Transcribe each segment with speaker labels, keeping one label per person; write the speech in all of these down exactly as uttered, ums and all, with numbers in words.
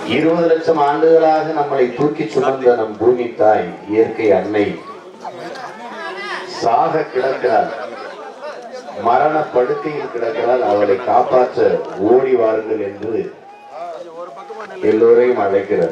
Speaker 1: இருபது லட்சம் ஆண்டுகளாக நம்மளை தூக்கி சுமந்த நம் பூமி தாய் இயற்கை அன்னை சாக கிடக்கிறார், மரண படுக்கையில் கிடக்கிறார். அவளை காப்பாற்ற ஓடி வாருங்கள் என்று எல்லோரையும் அழைக்கிறார்.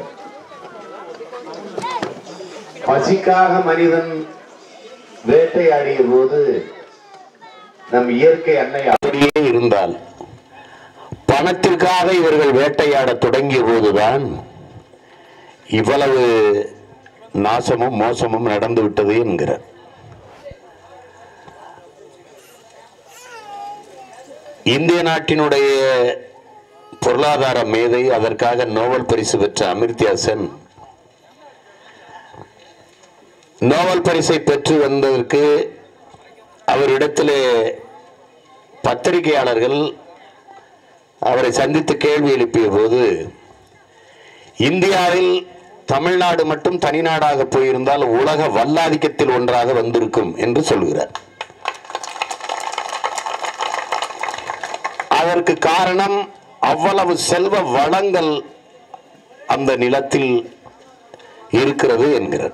Speaker 1: பசிக்காக மனிதன் வேட்டையாடிய போது நம் இயற்கை அன்னை அப்படியே இருந்தால், பணத்திற்காக இவர்கள் வேட்டையாட தொடங்கிய போதுதான் இவ்வளவு நாசமும் மோசமும் நடந்து விட்டது என்கிறார். இந்திய நாட்டினுடைய பொருளாதார மேதை, அதற்காக நோபல் பரிசு பெற்ற அமிர்தா சென் நோபல் பரிசை பெற்று வந்ததற்கு அவரிடத்திலே பத்திரிகையாளர்கள் அவரை சந்தித்து கேள்வி எழுப்பிய போது, இந்தியாவில் தமிழ்நாடு மட்டும் தனிநாடாக போயிருந்தால் உலக வல்லாதிக்கத்தில் ஒன்றாக வந்திருக்கும் என்று சொல்கிறார். அதற்கு காரணம் அவ்வளவு செல்வ வளங்கள் அந்த நிலத்தில் இருக்கிறது என்கிறார்.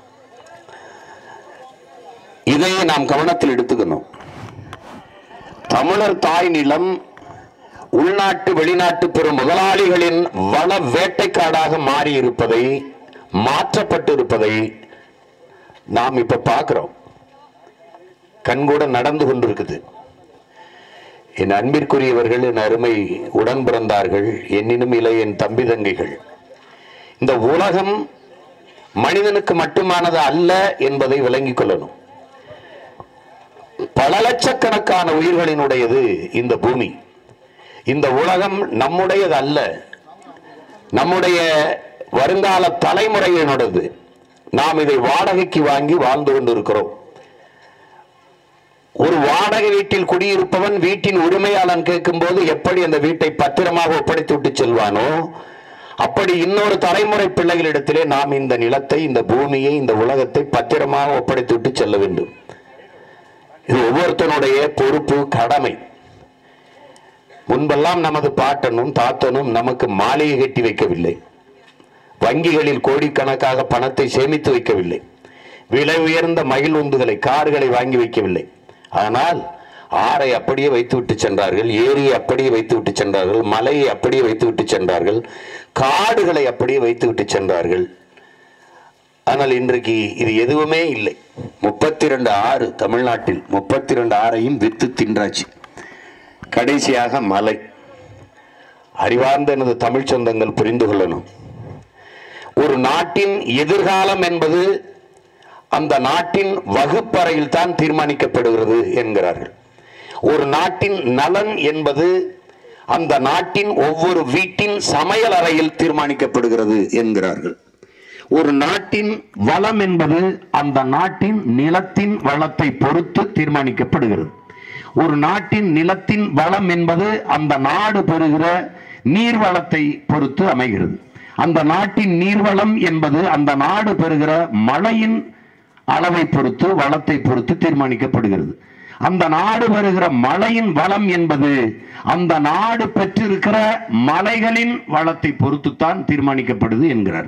Speaker 1: இதை நாம் கவனத்தில் எடுத்துக்கணும். தமிழர் தாய் நிலம் உள்நாட்டு வெளிநாட்டு பெரும் முதலாளிகளின் வள வேட்டைக்காடாக மாறி இருப்பதை, மாற்றப்பட்டு இருப்பதை நாம் இப்ப பார்க்கிறோம். கண்கூட நடந்து கொண்டிருக்குது. என் அன்பிற்குரியவர்கள், என் அருமை உடன் பிறந்தார்கள், என்னினும் இல்லை என் தம்பி தங்கைகள், இந்த உலகம் மனிதனுக்கு மட்டுமானது அல்ல என்பதை விளங்கிக் கொள்ளணும். பல லட்சக்கணக்கான உயிர்களினுடையது இந்த பூமி. இந்த உலகம் நம்முடையது அல்ல, நம்முடைய வருங்கால தலைமுறையினுடையது. நாம் இதை வாடகைக்கு வாங்கி வாழ்ந்து கொண்டிருக்கிறோம். ஒரு வாடகை வீட்டில் குடியிருப்பவன் வீட்டின் உரிமையாளன் கேட்கும் போது எப்படி அந்த வீட்டை பத்திரமாக ஒப்படைத்து விட்டு செல்வானோ, அப்படி இன்னொரு தலைமுறை பிள்ளைகளிடத்திலே நாம் இந்த நிலத்தை, இந்த பூமியை, இந்த உலகத்தை பத்திரமாக ஒப்படைத்து விட்டு செல்ல வேண்டும். இது ஒவ்வொருத்தனுடைய பொறுப்பு, கடமை. முன்பெல்லாம் நமது பாட்டனும் தாத்தனும் நமக்கு மாளிகை கட்டி வைக்கவில்லை, வங்கிகளில் கோடிக்கணக்காக பணத்தை சேமித்து வைக்கவில்லை, விலை உயர்ந்த மகிழ் உந்துகளை, கார்களை வாங்கி வைக்கவில்லை. ஆனால் ஆறை அப்படியே வைத்து விட்டு சென்றார்கள், ஏரியை அப்படியே வைத்து விட்டு சென்றார்கள், மலையை அப்படியே வைத்து விட்டு சென்றார்கள், காடுகளை அப்படியே வைத்து விட்டு சென்றார்கள். ஆனால் இன்றைக்கு இது எதுவுமே இல்லை. முப்பத்தி இரண்டு ஆறு தமிழ்நாட்டில் முப்பத்தி இரண்டு ஆறையும் வித்து தின்றாச்சு. கடைசியாக மலை. அறிவார்ந்த எனது தமிழ் சொந்தங்கள் புரிந்து கொள்ளணும். ஒரு நாட்டின் எதிர்காலம் என்பது அந்த நாட்டின் வகுப்பறையில் தான் தீர்மானிக்கப்படுகிறது என்கிறார்கள். ஒரு நாட்டின் நலன் என்பது அந்த நாட்டின் ஒவ்வொரு வீட்டின் சமையல் அறையில் தீர்மானிக்கப்படுகிறது என்கிறார்கள். ஒரு நாட்டின் வளம் என்பது அந்த நாட்டின் நிலத்தின் வளத்தை பொறுத்து தீர்மானிக்கப்படுகிறது. ஒரு நாட்டின் நிலத்தின் வளம் என்பது அந்த நாடு பெறுகிற நீர்வளத்தை பொறுத்து அமைகிறது. அந்த நாட்டின் நீர்வளம் என்பது அந்த நாடு பெறுகிற மழையின் அளவை பொறுத்து, வளத்தை பொறுத்து தீர்மானிக்கப்படுகிறது. அந்த நாடு பெறுகிற மழையின் வளம் என்பது அந்த நாடு பெற்றிருக்கிற மலைகளின் வளத்தை பொறுத்துத்தான் தீர்மானிக்கப்படுது என்கிறார்.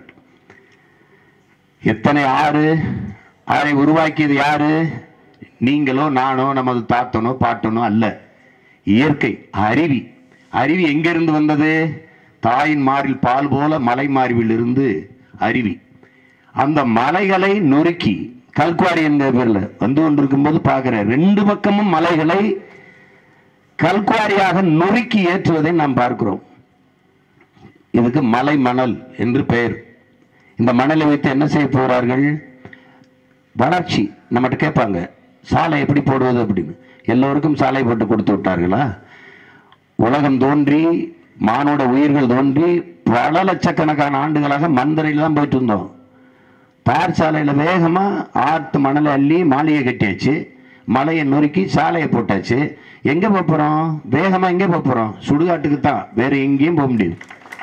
Speaker 1: எத்தனை ஆறு, ஆறை உருவாக்கியது யாரு? நீங்களோ நானோ நமது தாத்தனோ பாட்டனோ அல்ல, இயற்கை, அருவி. அருவி எங்கிருந்து வந்தது? தாயின் மாரில் பால் போல மலை மாறிவில் இருந்து அருவி. அந்த மலைகளை நொறுக்கி, கல்குவாரி என்ற பேர்ல வந்து கொண்டிருக்கும் போது பார்க்கிற ரெண்டு பக்கமும் மலைகளை கல்குவாரியாக நொறுக்கி ஏற்றுவதை நாம் பார்க்கிறோம். இதுக்கு மலை மணல் என்று பெயர். இந்த மணலை வைத்து என்ன செய்ய போறார்கள்? வளர்ச்சி. நம்மகிட்ட கேட்பாங்க, சாலை எப்படி போடுவது அப்படின்னு. எல்லோருக்கும் சாலை போட்டு கொடுத்து விட்டார்களா? உலகம் தோன்றி, மானோட உயிர்கள் தோன்றி பல லட்சக்கணக்கான ஆண்டுகளாக மந்தரையில் தான் போயிட்டு இருந்தோம். தார் சாலையில் வேகமா ஆற்று மணலை அள்ளி மாளிகை கட்டியாச்சு, மலையை நொறுக்கி சாலையை போட்டாச்சு. எங்க போறோம்? வேகமா எங்கே போறோம்? சுடுகாட்டுக்கு தான். வேற எங்கேயும் போக முடியாது,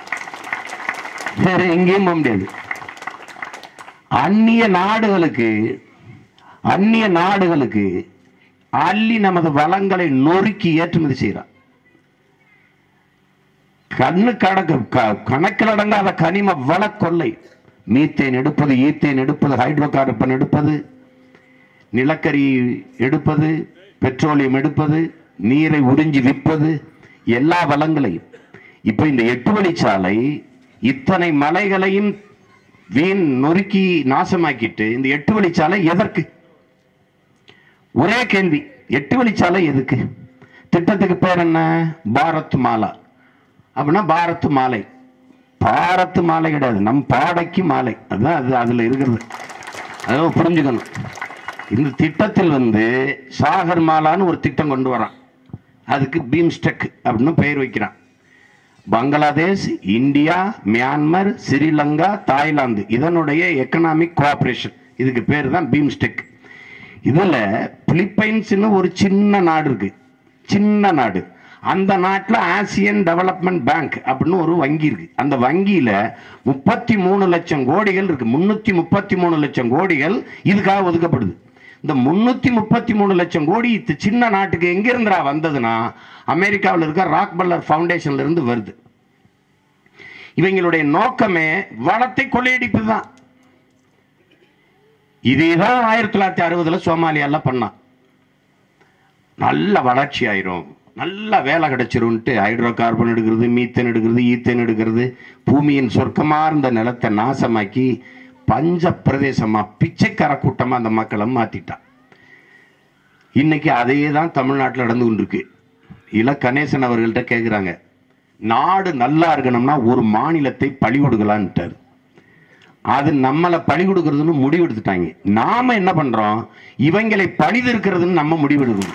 Speaker 1: வேற எங்கேயும் போக முடியாது. அந்நிய நாடுகளுக்கு அந்நிய நாடுகளுக்கு அள்ளி நமது வளங்களை நொறுக்கி ஏற்றுமதி செய்யறான். கண்ணு கடக்கு கணக்கில் அடங்காத கனிம வள கொள்ளை. மீத்தேன் எடுப்பது, ஈத்தேன் எடுப்பது, ஹைட்ரோ கார்பன் எடுப்பது, நிலக்கரி எடுப்பது, பெட்ரோலியம் எடுப்பது, நீரை உறிஞ்சி விற்பது, எல்லா வளங்களையும். இப்ப இந்த எட்டு வழிச்சாலை இத்தனை மலைகளையும் வீண் நொறுக்கி நாசமாக்கிட்டு இந்த எட்டு வழிச்சாலை எதற்கு? ஒரே கேள்வி, எட்டு வழிச்சாலை எதுக்கு? திட்டத்துக்கு பேர் என்ன? பாரத் மாலா. அப்படின்னா பாரத் மாலை. பாரத் மாலை கிடையாது, நம் பாடைக்கு மாலை. அதுதான் அது அதுல இருக்கிறது. அதாவது புரிஞ்சுக்கணும். இந்த திட்டத்தில் வந்து சாகர் மாலான்னு ஒரு திட்டம் கொண்டு வரான். அதுக்கு பீம்ஸ்டெக் அப்படின்னு பெயர் வைக்கிறான். Bangladesh, India, Myanmar, Sri Lanka, Thailand இதனுடைய எக்கனாமிக் கோஆபரேஷன். இதுக்கு பேர் தான் பீம்ஸ்டெக். இதுல பிலிப்பைன்ஸ்னு ஒரு சின்ன நாடு இருக்கு, சின்ன நாடு. அந்த நாட்டில் ஆசியன் டெவலப்மெண்ட் பேங்க் அப்படின்னு ஒரு வங்கி இருக்கு. அந்த வங்கியில முப்பத்தி மூணு லட்சம் கோடிகள் இருக்கு. முன்னூத்தி முப்பத்தி மூணு லட்சம் கோடிகள் இதுக்காக ஒதுக்கப்படுது. இந்த முன்னூத்தி முப்பத்தி மூணு லட்சம் கோடி சின்ன நாட்டுக்கு எங்க இருந்துடா வந்ததுன்னா அமெரிக்காவில் இருக்க ராக்பெல்லர் ஃபவுண்டேஷன்ல இருந்து வருது. இவங்களுடைய நோக்கமே வளத்தை கொள்ளையடிப்பு தான். இதேதான் ஆயிரத்தி தொள்ளாயிரத்தி அறுபதுல சோமாலியால பண்ணான். நல்ல வளர்ச்சி ஆயிரும், நல்ல வேலை கிடைச்சிரும்ட்டு ஹைட்ரோ கார்பன் எடுக்கிறது, மீத்தேன் எடுக்கிறது, ஈத்தேன் எடுக்கிறது, பூமியின் சொர்க்கமா இருந்த நிலத்தை நாசமாக்கி பஞ்ச பிரதேசமா பிச்சைக்கார கூட்டமா அந்த மக்களை மாத்திட்டான். இன்னைக்கு அதே தான் தமிழ்நாட்டில் நடந்து கொண்டிருக்கு. இல கணேசன் அவர்கள்ட்ட கேட்குறாங்க, நாடு நல்லா இருக்கணும்னா ஒரு மாநிலத்தை பழி கொடுக்கலான்ட்டார். அது நம்மளை பழி கொடுக்கறதுன்னு முடிவெடுத்துட்டாங்க. நாம என்ன பண்றோம்? இவங்களை பழிது இருக்கிறதுன்னு நம்ம முடிவெடுக்கணும்.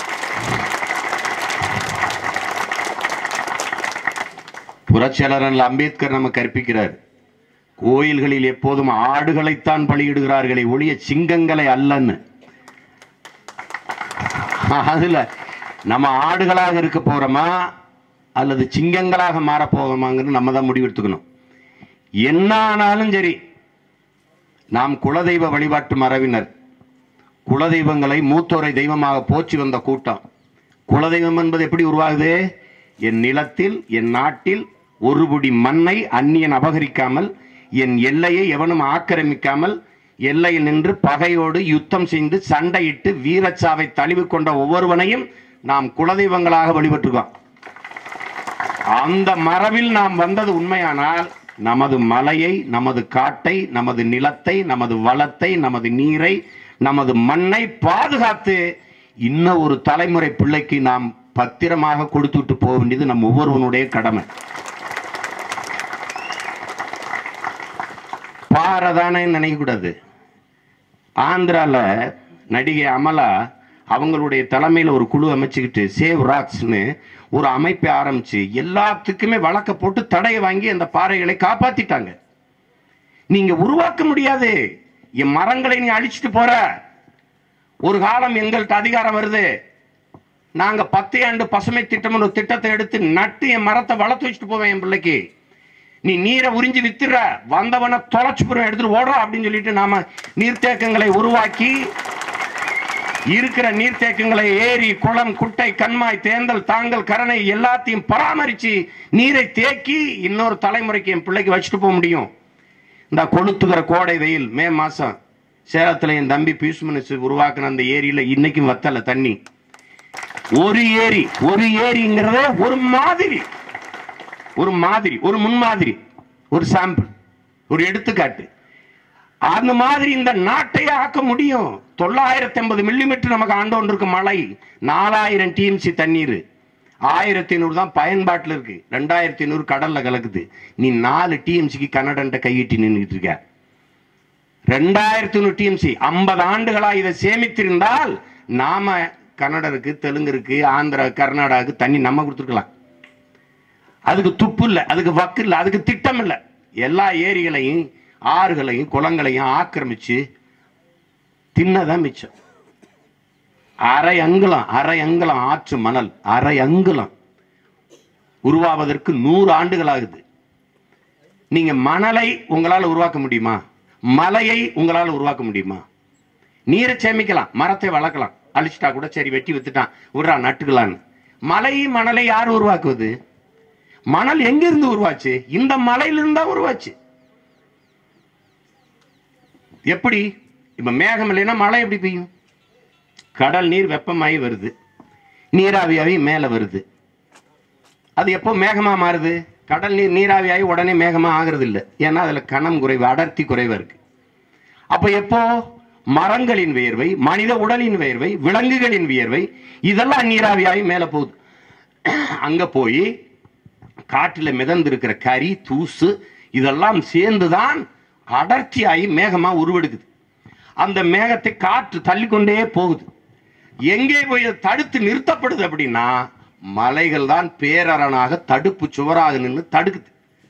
Speaker 1: புரட்சியாளர் அம்பேத்கர் நம்ம கற்பிக்கிறார், கோயில்களில் எப்போதும் ஆடுகளைத்தான் பலியிடுகிறார்களே ஒழிய சிங்கங்களை அல்லன்னு. அதுல நம்ம ஆடுகளாக இருக்க போறோமா அல்லது சிங்கங்களாக மாற போகிறோமாங்கிறது நம்ம தான் முடிவெடுத்துக்கணும். என்ன ஆனாலும் சரி, நாம் குலதெய்வ வழிபாட்டு மரபினர். குலதெய்வங்களை மூத்தோரை தெய்வமாக போற்றி வந்த கூட்டம். குலதெய்வம் என்பது எப்படி உருவாகுது? என் நிலத்தில், என் நாட்டில் ஒரு புடி மண்ணை அந்நியன் அபகரிக்காமல், என் எல்லையை எவனும் ஆக்கிரமிக்காமல், எல்லையில் நின்று பகையோடு யுத்தம் செய்து சண்டையிட்டு வீரச்சாவை தழுவி கொண்ட ஒவ்வொருவனையும் நாம் குலதெய்வங்களாக வழிபட்டுருக்கோம். அந்த மரபில் நாம் வந்தது உண்மையானால் நமது மலையை, நமது காட்டை, நமது நிலத்தை, நமது வளத்தை, நமது நீரை, நமது மண்ணை பாதுகாத்து இன்னும் ஒரு தலைமுறை பிள்ளைக்கு நாம் பத்திரமாக கொடுத்துட்டு போக வேண்டியது நம் ஒவ்வொருவனுடைய கடமை. பாரதானே நினைக்க கூடாது. ஆந்திரால நடிகை அமலா அவங்களுடைய தலைமையில் ஒரு குழு அமைச்சுக்கிட்டு சேவ் ராக்ஸ்னு ஒரு அமைப்பை ஆரம்பிச்சு எல்லாத்துக்குமே வழக்க போட்டு தடையை வாங்கி அந்த பாறைகளை காப்பாத்திட்டாங்க. நீங்க உருவாக்க முடியாது, என் மரங்களை நீ அழிச்சிட்டு போற. ஒரு காலம் எங்கள்கிட்ட அதிகாரம் வருது, நாங்க பத்து ஆண்டு பசுமை திட்டம் ஒரு திட்டத்தை எடுத்து நட்டு என் மரத்தை வளர்த்து வச்சுட்டு போவேன். என் பிள்ளைக்கு நீ நீரை உறிஞ்சி வித்துற, வந்தவன தொலைச்சு போற, எடுத்துட்டு ஓடுற அப்படின்னு சொல்லிட்டு நாம நீர்த்தேக்கங்களை உருவாக்கி இருக்கிற நீர்த்தேக்கங்களை ஏரி, குளம், குட்டை, கண்மாய், தேந்தல், தாங்கல், கரணை எல்லாத்தையும் பராமரிச்சு நீரை தேக்கி இன்னொரு தலைமுறைக்கு என் பிள்ளைக்கு வச்சுட்டு போக முடியும். இந்த கொளுத்துகிற கோடை வெயில் மே மாசம் சேலத்துல என் தம்பி பியூஷ்மனு உருவாக்குன அந்த ஏரியில இன்னைக்கும் வத்தல தண்ணி. ஒரு ஏரி, ஒரு ஏரிங்கிறத ஒரு மாதிரி, ஒரு மாதிரி, ஒரு முன்மாதிரி, ஒரு சாம்பிள், ஒரு எடுத்துக்காட்டு. அந்த மாதிரி இந்த நாட்டை ஆக்க முடியும். தொள்ளாயிரத்தி ஐம்பது மில்லிமீட்டர் நமக்கு ஆண்டோன் இருக்கு மழை, நாலாயிரம் டிஎம்சி தண்ணீர், ஆயிரத்தி ஐநூறு தான் பயன்பாட்டில் இருக்கு, ரெண்டாயிரத்தி ஐநூறு கடல்ல கலக்குது. நீ நாலு டிஎம்சிக்கு கன்னடன்ட்ட கையிட்டு நின்றுட்டு இருக்க. ரெண்டாயிரத்தி ஐநூறு டிஎம்சி ஐம்பது ஆண்டுகளா இதை சேமித்திருந்தால் நாம கன்னடருக்கு, தெலுங்கருக்கு, ஆந்திரா, கர்நாடகாவுக்கு தண்ணி நம்ம கொடுத்துருக்கலாம். அதுக்கு துப்பு இல்லை, அதுக்கு வக்கு இல்லை, அதுக்கு திட்டம் இல்லை. எல்லா ஏரிகளையும் ஆறுகளையும் குளங்களையும் ஆக்கிரமிச்சு தின்னதான் மிச்சம். அரை அங்குலம் அரை அங்குலம் ஆற்று மணல் அரை அங்குலம் உருவாவதற்கு நூறு ஆண்டுகள் ஆகுது. நீங்க மணலை உங்களால் உருவாக்க முடியுமா? மலையை உங்களால் உருவாக்க முடியுமா? நீரை சேமிக்கலாம், மரத்தை வளர்க்கலாம், அழிச்சிட்டா கூட சரி வெட்டி வித்துட்டான் விடுறா நட்டுக்கலான்னு. மலை மணலை யார் உருவாக்குவது? மணல் எங்கிருந்து உருவாச்சு? இந்த மலையிலிருந்து தான் உருவாச்சு. எப்படி? இப்ப மேகம் இல்லைன்னா மழை எப்படி பெய்யும்? கடல் நீர் வெப்பமாகி வருது, நீராவியாகி மேல வருது. அது எப்போ மேகமா மாறுது? கடல் நீர் நீராவியாகி உடனே மேகமா ஆகிறது இல்லை. ஏன்னா அதுல கனம் குறைவு, அடர்த்தி குறைவா இருக்கு. அப்ப எப்போ? மரங்களின் வியர்வை, மனித உடலின் வியர்வை, விலங்குகளின் வியர்வை, இதெல்லாம் நீராவியாகி மேல போகுது. அங்க போய் காற்றுல மிதந்திருக்கிற கரி தூசு இதெல்லாம் சேர்ந்துதான் அடர்த்தியாகி மேகமா உருவெடுக்குது. அந்த மேகத்தை காற்று தள்ளிக்கொண்டே போகுது. எங்கே போய் தடுத்து நிறுத்தப்படுது அப்படின்னா மலைகள் தான் பேரரணாக தடுப்பு சுவராக நின்று தடுக்குது.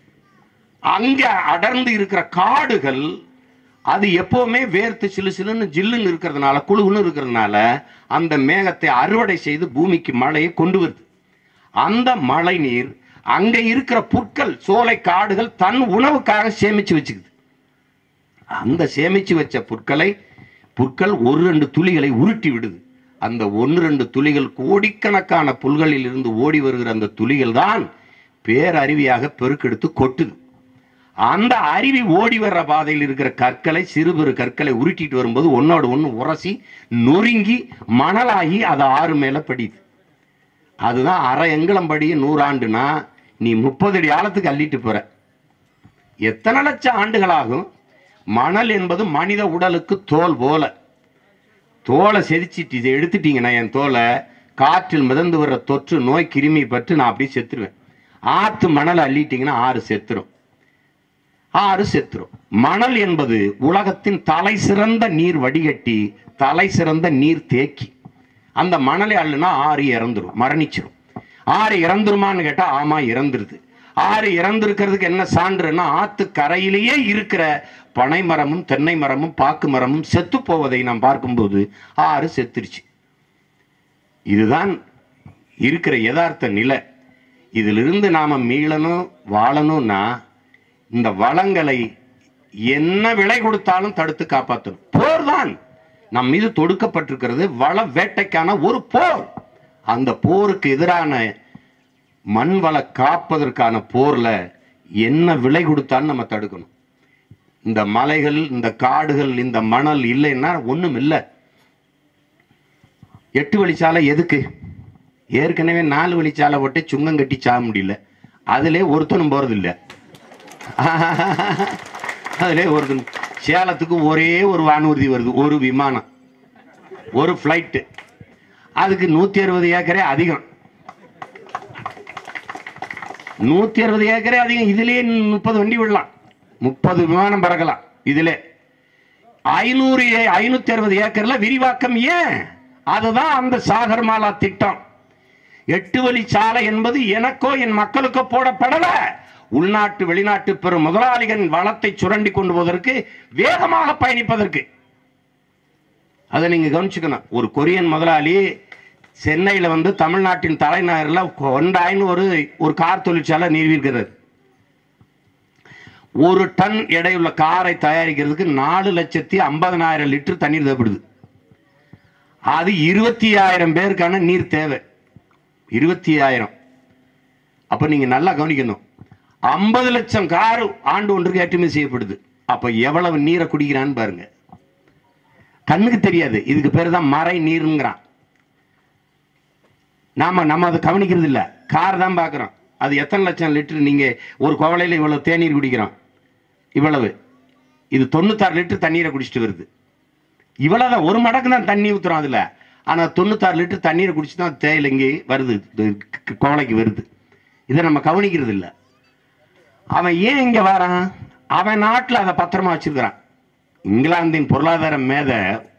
Speaker 1: அங்க அடர்ந்து இருக்கிற காடுகள் அது எப்பவுமே வேர்த்து சிலு சிலுன்னு ஜில்லுன்னு இருக்கிறதுனால, குழுன்னு இருக்கிறதுனால அந்த மேகத்தை அறுவடை செய்து பூமிக்கு மழையை கொண்டு வருது. அந்த மழை நீர் அங்க இருக்கிற புற்கள், சோலை காடுகள் தன் உணவுக்காக சேமிச்சு வச்சுக்குது. அந்த சேமிச்சு வச்ச புற்களை புற்கள் ஒரு ரெண்டு துளிகளை உருட்டி விடுது. அந்த ஒன்று ரெண்டு துளிகள் கோடிக்கணக்கான புல்களில் இருந்து ஓடி வருகிற அந்த துளிகள் தான் பேரருவியாக பெருக்கெடுத்து கொட்டுது. அந்த அருவி ஓடி வர்ற பாதையில் இருக்கிற கற்களை, சிறு பெரு கற்களை உருட்டிட்டு வரும்போது ஒன்னோடு ஒன்று உரசி நொறுங்கி மணலாகி அது ஆறு மேல படிது. அதுதான் அரை எங்கலம் படிய நூறாண்டுனா நீ முப்பது அடி ஆழத்துக்கு அள்ளிட்டு போற. எத்தனை லட்சம் ஆண்டுகளாகும்? மணல் என்பது மனித உடலுக்கு தோல் போல. தோலை செதிச்சிட்டு இதை எடுத்துட்டீங்கன்னா என் தோலை காற்றில் மிதந்து வர்ற தொற்று நோய் கிருமி பட்டு நான் அப்படியே செத்துருவேன். ஆத்து மணல் அள்ளிட்டீங்கன்னா ஆறு செத்துரும், ஆறு செத்துரும். மணல் என்பது உலகத்தின் தலை சிறந்த நீர் வடிகட்டி, தலை சிறந்த நீர் தேக்கி. அந்த மணலை அள்ளுனா ஆறு இறந்துரும், மரணிச்சிரும். ஆறு இறந்துருமான்னு கேட்டா ஆமா இறந்துருது. ஆறு இறந்திருக்கிறதுக்கு என்ன சான்றுன்னா ஆத்து கரையிலேயே இருக்கிற பனை மரமும் தென்னை மரமும் பாக்கு மரமும் செத்து போவதை நாம் பார்க்கும்போது ஆறு செத்துருச்சு. இதுதான் இருக்கிற யதார்த்த நிலை. இதிலிருந்து நாம மீளணும் வாழணும்னா இந்த வளங்களை என்ன விலை கொடுத்தாலும் தடுத்து காப்பாற்றணும். போர் தான் நம் மீது தொடுக்கப்பட்டிருக்கிறது, வள வேட்டைக்கான ஒரு போர். அந்த போருக்கு எதிரான மண் வள காப்பதற்கான போர்ல என்ன விலை கொடுத்தாலும் நம்ம தடுக்கணும். இந்த மலைகள், இந்த காடுகள், இந்த மணல் இல்லைன்னா ஒண்ணும் இல்லை. எட்டு வழிச்சாலை எதுக்கு? ஏற்கனவே நாலு வழிச்சாலை போட்டு சுங்கம் கட்டி சாக முடியல, அதுல ஒருத்தனும் போறது இல்லை. அதுல ஒருத்தன் சேலத்துக்கு ஒரே ஒரு வானூர்தி வருது, ஒரு விமானம், ஒரு பிளைட். அதுக்கு நூத்தி அறுபது ஏக்கரே அதிகம், நூத்தி அறுபது ஏக்கரே அதிகம். இதுலயே முப்பது வண்டி விடலாம், முப்பது விமானம் பறக்கலாம். இதுல ஐநூறு ஐநூத்தி அறுபது ஏக்கர்ல விரிவாக்கம். ஏன்? அதுதான் அந்த சாகர்மாலா திட்டம். எட்டு வழி சாலை என்பது எனக்கோ என் மக்களுக்கோ போடப்படல. உள்நாட்டு வெளிநாட்டு பெரும் முதலாளிகளின் வளத்தை சுரண்டி கொண்டு போவதற்கு, வேகமாக பயணிப்பதற்கு. அதை நீங்க கவனிச்சுக்கணும். ஒரு கொரியன் முதலாளி சென்னையில் வந்து தமிழ்நாட்டின் தலைநகரில் கொண்டாயின்னு ஒரு ஒரு கார் தொழிற்சாலை நிறுவியிருக்கிறார். ஒரு டன் எடையுள்ள காரை தயாரிக்கிறதுக்கு நாலு லட்சத்தி ஐம்பதனாயிரம் லிட்டர் தண்ணீர் தேவைப்படுது. அது இருபத்தி ஆயிரம் பேருக்கான நீர் தேவை. இருபத்தி ஆயிரம். அப்ப நீங்க நல்லா கவனிக்கணும். ஐம்பது லட்சம் கார் ஆண்டு ஒன்றுக்கு ஏற்றுமதி செய்யப்படுது. அப்ப எவ்வளவு நீரை குடிக்கிறான்னு பாருங்க. கண்ணுக்கு தெரியாது. இதுக்கு பேர் தான் மறை நீருங்கிறான். நாம நம்ம அதை கவனிக்கிறது இல்லை. கார் தான் பார்க்குறோம். அது எத்தனை லட்சம் லிட்டர். நீங்க ஒரு குவளையில் இவ்வளவு தேநீர் குடிக்கிறோம், இவ்வளவு. இது தொண்ணூத்தாறு லிட்டர் தண்ணீரை குடிச்சிட்டு வருது. இவ்வளவுதான், ஒரு மடக்கு தான் தண்ணி ஊத்துறோம் அதுல. ஆனா தொண்ணூத்தாறு லிட்டர் தண்ணீரை குடிச்சு தான் தேயிலை இங்கே வருது, குவளைக்கு வருது. இதை நம்ம கவனிக்கிறது இல்லை. அவன் ஏன் இங்க வரான்? அவன் நாட்டில் அதை பத்திரமா வச்சிருக்கிறான். இங்கிலாந்தின் பொருளாதார மேத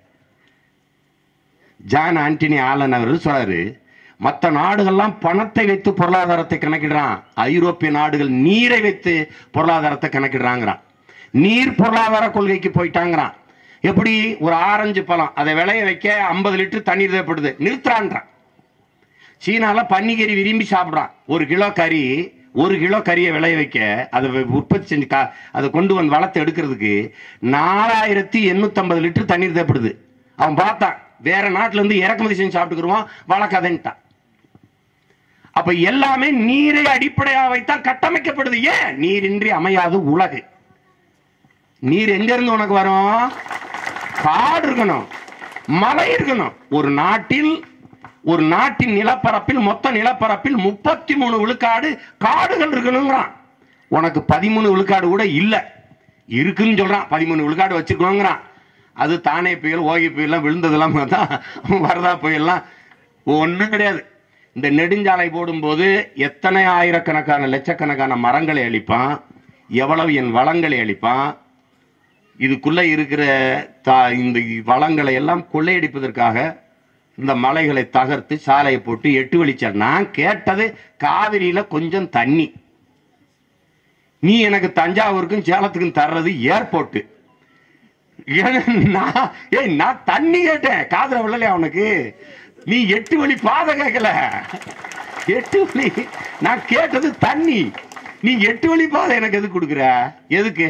Speaker 1: ஜான் ஆண்டனி ஆலன் அவர்கள் சொல்றாரு, மற்ற நாடுகள்லாம் பணத்தை வைத்து பொருளாதாரத்தை கணக்கிடுறான், ஐரோப்பிய நாடுகள் நீரை வைத்து பொருளாதாரத்தை கணக்கிடுறாங்கிறான். நீர் பொருளாதார கொள்கைக்கு போயிட்டாங்கிறான். எப்படி? ஒரு ஆரஞ்சு பழம் அதை விளைய வைக்க ஐம்பது லிட்டர் தண்ணீர் தேவைப்படுது, நிறுத்துறான்றான். சீனால பன்னிக்கறி விரும்பி சாப்பிட்றான். ஒரு கிலோ கறி ஒரு கிலோ கறியை விளைய வைக்க, அதை உற்பத்தி செஞ்சு அதை கொண்டு வந்து வளர்த்து எடுக்கிறதுக்கு நாலாயிரத்தி எண்ணூத்தி ஐம்பது லிட்டர் தண்ணீர் தேவைப்படுது. அவன் பார்த்தான், வேற நாட்டுல இருந்து இறக்குமதி செஞ்சு சாப்பிட்டுக்குருவான், வளர்க்காதன்ட்டான்.
Speaker 2: அப்ப எல்லாமே நீரை அடிப்படையாக வைத்தான் கட்டமைக்கப்படுது. ஏன்? நீரின்றி அமையாது உலகு. நீர் எங்க இருந்து உனக்கு வரும்? காடு இருக்கணும், மலை இருக்கணும். ஒரு நாட்டில் ஒரு நாட்டின் நிலப்பரப்பில் மொத்த நிலப்பரப்பில் முப்பத்தி மூணு விழுக்காடு காடுகள் இருக்கணுங்கிறான். உனக்கு பதிமூணு விழுக்காடு கூட இல்ல, இருக்குன்னு சொல்றான். பதிமூணு விழுக்காடு வச்சிருக்கோங்கிறான். அது தானே புயல், ஓகி புயல் விழுந்ததெல்லாம் வரதா புயல்லாம் ஒன்றும் கிடையாது. இந்த நெடுஞ்சாலை போடும்போது எத்தனை ஆயிரக்கணக்கான லட்சக்கணக்கான மரங்களை அழிப்பான், எவ்வளவு என் வளங்களை அழிப்பான். இதுக்குள்ள இருக்கிற இந்த வளங்களை எல்லாம் கொள்ளையடிப்பதற்காக இந்த மலைகளை தகர்த்து சாலையை போட்டு எட்டு வழிச்சார். நான் கேட்டது காவிரியில கொஞ்சம் தண்ணி, நீ எனக்கு தஞ்சாவூருக்கும் சேலத்துக்கும் தர்றது ஏர்போர்ட். நான் தண்ணி கேட்டேன், காதுல விழலையா அவனுக்கு? நீ எட்டு வழி பாதை கேட்கல, எட்டு வழி நான் கேட்டது தண்ணி. நீ எட்டு வழி பாதை எனக்கு எதுக்கு கொடுக்குற? எதுக்கு?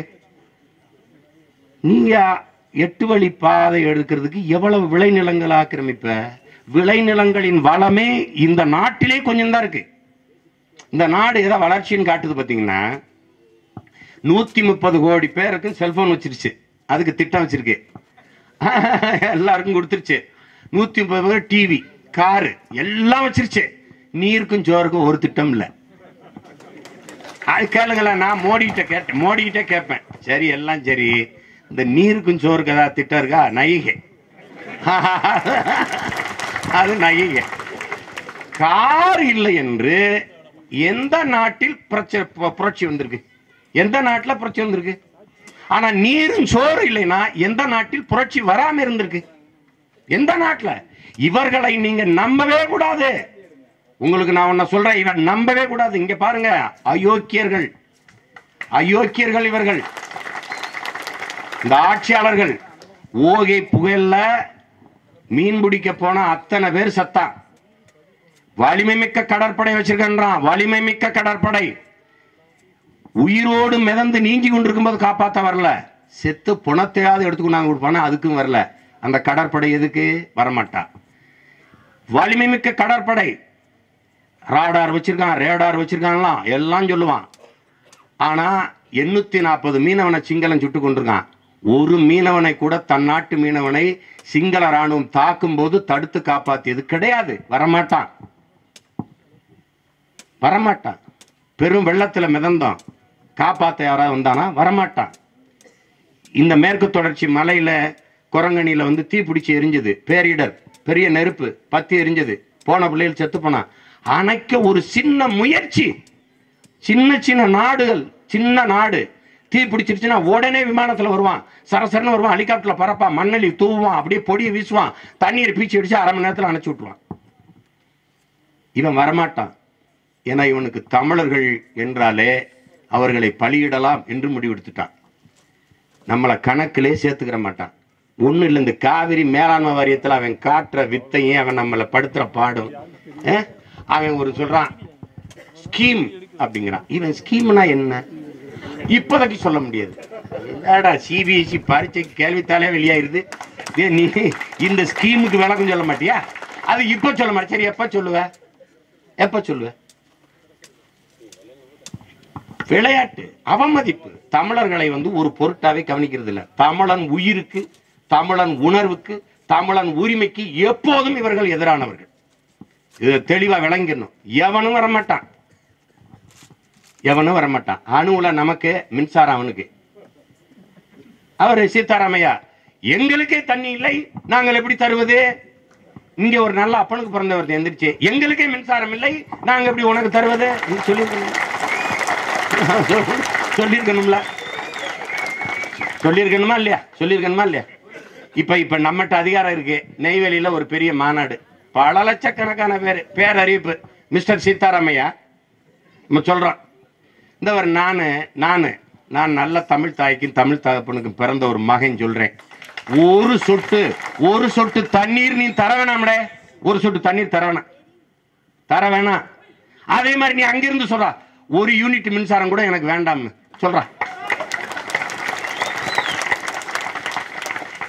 Speaker 2: நீங்க எட்டு வழி பாதை எடுக்கிறதுக்கு எவ்வளவு விளைநிலங்கள் ஆக்கிரமிப்ப? விளைநிலங்களின் வளமே இந்த நாட்டிலே கொஞ்சம் தான் இருக்கு. இந்த நாடு ஏதோ வளர்ச்சின்னு காட்டுது பாத்தீங்கன்னா, நூத்தி முப்பது கோடி பேருக்கு செல்போன் வச்சிருச்சு, அதுக்கு திட்டம் வச்சிருக்கு, எல்லாருக்கும் கொடுத்துருச்சு. நூத்தி முப்பது பேர் டிவி, காரு எல்லாம் வச்சிருச்சு. நீருக்கும் சோறுக்கும் ஒரு திட்டம் இல்லை. அது கேளுங்களேன், நான் மோடிக்கிட்ட கேட்டேன், மோடிக்கிட்ட கேட்பேன், சரி எல்லாம் சரி, இந்த நீருக்கும் சோறுக்கு ஏதாவது திட்டம் இருக்கா? நைகை, அது நைகை. கார் இல்லை என்று எந்த நாட்டில் புரட்சி வந்திருக்கு? எந்த நாட்டில் புரட்சி வந்திருக்கு? ஆனா நீரும் சோறு இல்லைன்னா எந்த நாட்டில் புரட்சி வராம இருந்திருக்கு? எந்த நாட்டில்? இவர்களை நீங்க நம்பவே கூடாது. உங்களுக்கு நான் ஒன்ன சொல்றேன், இவன் நம்பவே கூடாது. இங்க பாருங்க, அயோக்கியர்கள், அயோக்கியர்கள் இவர்கள், இந்த ஆட்சியாளர்கள். ஓகை புகழ்ல மீன் பிடிக்க போன அத்தனை பேர் சத்தான். வலிமை மிக்க கடற்படை வச்சிருக்கான், வலிமை மிக்க கடற்படை. உயிரோடு மிதந்து நீங்கி கொண்டிருக்கும் போது காப்பாற்ற வரல, செத்து புணத்தையாவது எடுத்துக்கொண்டாங்க கொடுப்பானா, அதுக்கும் வரல. அந்த கடற்படை எதுக்கு வரமாட்டா? வலிமை மிக்க கடற்படை. ராடார் வச்சிருக்கான், ரேடார் வச்சிருக்காங்களாம், எல்லாம் சொல்லுவான். ஆனா எண்ணூத்தி நாற்பது மீனவனை சிங்களம் சுட்டு கொண்டிருக்கான். ஒரு மீனவனை கூட தன் நாட்டு மீனவனை சிங்கள ராணுவம் தாக்கும் போது தடுத்து காப்பாற்றியது கிடையாது. வரமாட்டான், வரமாட்டான். பெரும் வெள்ளத்தில் மிதந்தோம், காப்பாற்ற யாராவது வந்தானா? வரமாட்டான். இந்த மேற்கு தொடர்ச்சி மலையில குரங்கணியில வந்து தீ பிடிச்சி எரிஞ்சது, பேரிடர், பெரிய நெருப்பு பத்தி எரிஞ்சது, போன பிள்ளைகள் செத்து போனா. அணைக்க ஒரு சின்ன முயற்சி, சின்ன சின்ன நாடுகள், சின்ன நாடு தீ பிடிச்சிருச்சுன்னா உடனே விமானத்தில் வருவான், சரசரன்னு வருவான், ஹெலிகாப்டர்ல பறப்பான், மண்ணலி தூவான், அப்படியே பொடியை வீசுவான், தண்ணீர் பீச்சி அடிச்சு அரை மணி நேரத்தில் அணைச்சி விட்டுருவான். இவன் வரமாட்டான். ஏன்னா இவனுக்கு தமிழர்கள் என்றாலே அவர்களை பலியிடலாம் என்று முடிவெடுத்துட்டான். நம்மளை கணக்கிலே சேர்த்துக்கிற மாட்டான். ஒன்றும் இல்லை, இந்த காவிரி மேலாண்மை வாரியத்தில் அவன் காட்டுற வித்தையும் அவன் நம்மளை படுத்துற பாடும். அவன் ஒரு சொல்றான் ஸ்கீம் அப்படிங்கிறான். இவன் ஸ்கீம்னா என்ன இப்போதைக்கு சொல்ல முடியாது. சிபிஎஸ்சி பரீட்சைக்கு கேள்வித்தாலே வெளியாயிருது. நீ இந்த ஸ்கீமுக்கு விளக்கம் சொல்ல மாட்டியா? அது இப்ப சொல்ல மாட்டேன். சரி, எப்ப சொல்லுவ? எப்ப சொல்லுவ? விளையாட்டு, அவமதிப்பு. தமிழர்களை வந்து ஒரு பொருட்டாவே கவனிக்கிறது இல்லை. தமிழன் உயிருக்கு, தமிழன் உணர்வுக்கு, தமிழன் உரிமைக்கு எப்போதும் இவர்கள் எதிரானவர்கள். இது தெளிவா விளங்கிடணும். எவனும் வரமாட்டான், எவனும் வரமாட்டான். அணுவுல நமக்கு மின்சாரம் அவனுக்கு. அவரு சீதாராமையா, எங்களுக்கே தண்ணி இல்லை, நாங்கள் எப்படி தருவது? இங்க ஒரு நல்ல அப்பனுக்கு பிறந்தவர் எந்திரிச்சு, எங்களுக்கே மின்சாரம் இல்லை, நாங்க எப்படி உனக்கு தருவது? சொல்லியிருக்கணும், சொல்லியிருக்கணும்ல, சொல்லியிருக்கணுமா இல்லையா? சொல்லியிருக்கணுமா இல்லையா? இப்ப இப்ப நம்மகிட்ட அதிகாரம் இருக்கு. நெய்வேலியில ஒரு பெரிய மாநாடு, பல லட்சக்கணக்கான பேர், பேரறிவிப்பு. மிஸ்டர் சீதாராமையா நம்ம சொல்றோம், இந்த ஒரு நானு நானு நான் நல்ல தமிழ் தாய்க்கும் தமிழ் தகப்பனுக்கும் பிறந்த ஒரு மகன் சொல்றேன், ஒரு சொட்டு ஒரு சொட்டு தண்ணீர் நீ தர வேணாம்டே, ஒரு சொட்டு தண்ணீர் தர வேணாம், தர வேணாம். அதே மாதிரி நீ அங்கிருந்து சொல்ற, ஒரு யூனிட் மின்சாரம் கூட எனக்கு வேண்டாம் சொல்ற.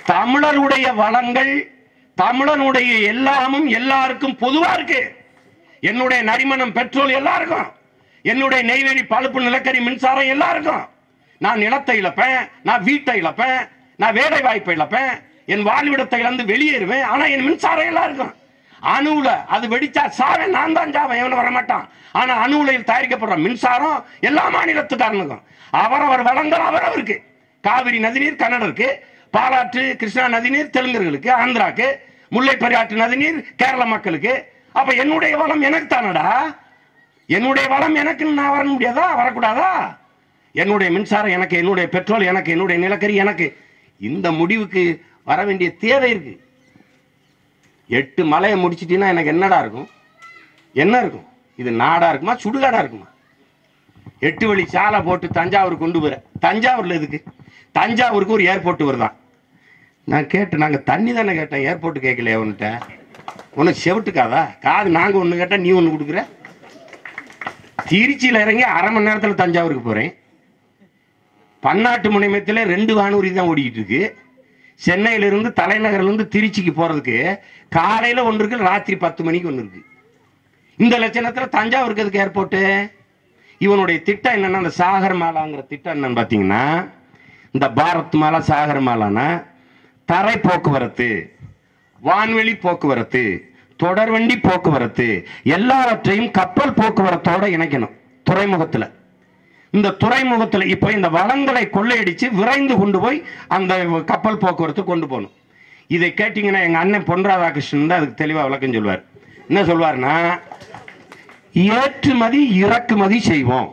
Speaker 2: தமிழருடைய வளங்கள், தமிழனுடைய எல்லாமும் எல்லாருக்கும் பொதுவா இருக்கு. என்னுடைய நரிமணம் பெட்ரோல் எல்லாருக்கும், என்னுடைய நெய்வேலி பழுப்பு நிலக்கரி மின்சாரம் எல்லாருக்கும். நான் நிலத்தை இழப்பேன், நான் வீட்டை இழப்பேன், நான் வேலை வாய்ப்பை இழப்பேன், என் வாழ்விடத்தை இழந்து வெளியேறுவேன். ஆனா என் மின்சாரம் எல்லாருக்கும். அணுவுல அது வெடிச்சா சாவேன், நான் தான் சாவேன், எவனும் வரமாட்டான். ஆனா அணுவுலையில் தயாரிக்கப்படுற மின்சாரம் எல்லா மாநிலத்துக்காரனுக்கும். அவரவர் வளங்கள் அவரவருக்கு. காவிரி நதிநீர் கன்னடருக்கு, பாலாற்று கிருஷ்ணா நதிநீர் தெலுங்கர்களுக்கு, ஆந்திராக்கு, முல்லை பெரியாற்று நதிநீர் கேரள மக்களுக்கு. அப்ப என்னுடைய வளம் எனக்கு தானடா, என்னுடைய வளம் எனக்கு. நான் வர முடியாதா, வரக்கூடாதா? என்னுடைய மின்சாரம் எனக்கு, என்னுடைய பெட்ரோல் எனக்கு, என்னுடைய நிலக்கரி எனக்கு. இந்த முடிவுக்கு வர வேண்டிய தேவை இருக்கு. எட்டு மலையை முடிச்சிட்டீங்கன்னா எனக்கு என்னடா இருக்கும்? என்ன இருக்கும்? இது நாடா இருக்குமா, சுடுகாடா இருக்குமா? எட்டு வழி சாலை போட்டு தஞ்சாவூர் கொண்டு போற. தஞ்சாவூர்ல எதுக்கு? தஞ்சாவூருக்கு ஒரு ஏர்போர்ட் வருதான். நான் கேட்டேன், நாங்க தண்ணி தானே கேட்டேன், ஏர்போர்ட் கேட்கலையே உன்கிட்ட. உனக்கு செவிட்டுக்காதா காது? நாங்க ஒண்ணு கேட்டா நீ ஒண்ணு கொடுக்குற. திருச்சியில இறங்கி அரை மணி நேரத்தில் தஞ்சாவூருக்கு போறேன். பன்னாட்டு முனையத்தில் ரெண்டு வானூரி தான் ஓடிக்கிட்டு இருக்கு. சென்னையிலிருந்து தலைநகர்லேருந்து திருச்சிக்கு போறதுக்கு காலையில ஒன்று இருக்கு, ராத்திரி பத்து மணிக்கு ஒன்று இருக்கு. இந்த லட்சணத்தில் தஞ்சாவூருக்கு எதுக்கு ஏர்போர்ட்டு? இவனுடைய திட்டம் என்னன்னா, அந்த சாகர் மாலாங்கிற திட்டம் என்னன்னு பார்த்தீங்கன்னா, இந்த பாரத் மாலா சாகர் மாலானா தரை போக்குவரத்து, வான்வெளி போக்குவரத்து, தொடர்வண்டி போக்குவரத்து எல்லாவற்றையும் கப்பல் போக்குவரத்தோட இணைக்கணும் துறைமுகத்துல. இந்த துறைமுகத்துல இப்ப இந்த வளங்களை கொள்ளையடிச்சு விரைந்து கொண்டு போய் அந்த கப்பல் போக்குவரத்து கொண்டு போகணும். இதை கேட்டீங்கன்னா எங்க அண்ணன் பொன் ராதாகிருஷ்ணன் தான் அதுக்கு தெளிவா விளக்கம் சொல்வார். என்ன சொல்வார்னா, ஏற்றுமதி இறக்குமதி செய்வோம்.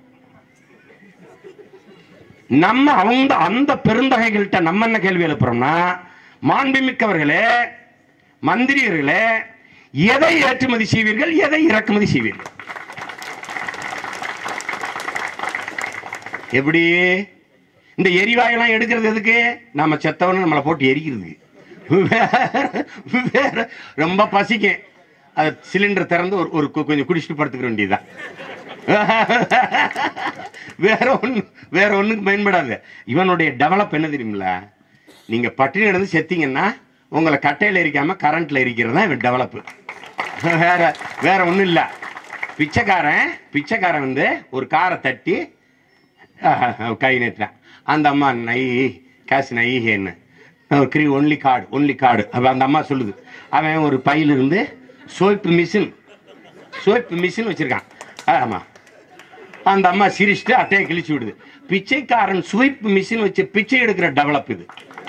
Speaker 2: நம்ம அவங்க அந்த பெருந்தகைகள்கிட்ட நம்ம என்ன கேள்வி எழுப்புறோம்னா, மாண்புமிக்கவர்களே, மந்திரியர்களே, எதை ஏற்றுமதி செய்வீர்கள், எதை இறக்குமதி செய்வீர்கள்? எப்படி? இந்த எரிவாயெல்லாம் எடுக்கிறது எதுக்கு? நம்ம செத்தவன நம்மளை போட்டு எரிக்கிறதுக்கு. வேற ரொம்ப பசிக்கும், அது சிலிண்டர் திறந்து ஒரு ஒரு கொஞ்சம் குடிச்சிட்டு படுத்துக்க வேண்டியதுதான். வேற ஒண்ணு வேற ஒண்ணுக்கு பயன்படாது. இவனுடைய டெவலப் என்ன தெரியுமில்ல? நீங்க பட்டினி நடந்து செத்தீங்கன்னா உங்களை கட்டையில் எரிக்காம கரண்ட்ல எரிக்கிறது தான் இவன் டெவலப். வேற வேற ஒன்றும் இல்லை. பிச்சைக்காரன் பிச்சைக்காரன் வந்து ஒரு காரை தட்டி கை நீட்டான். அந்த அம்மா நை காசு நைஹேன்னு கிரி ஒன்லி கார்டு ஒன்லி கார்டு. அப்போ அந்த அம்மா சொல்லுது, அவன் ஒரு பையிலிருந்து சோப்பு மிஷின் சோப்பு மிஷின் வச்சிருக்கான். ஆமாம், அந்த அம்மா சிரிச்சுட்டு அட்டையை கிழிச்சு விடுது. பிச்சைக்காரன் ஸ்வீப் மிஷின் வச்சு பிச்சை எடுக்கிற டெவலப் இது.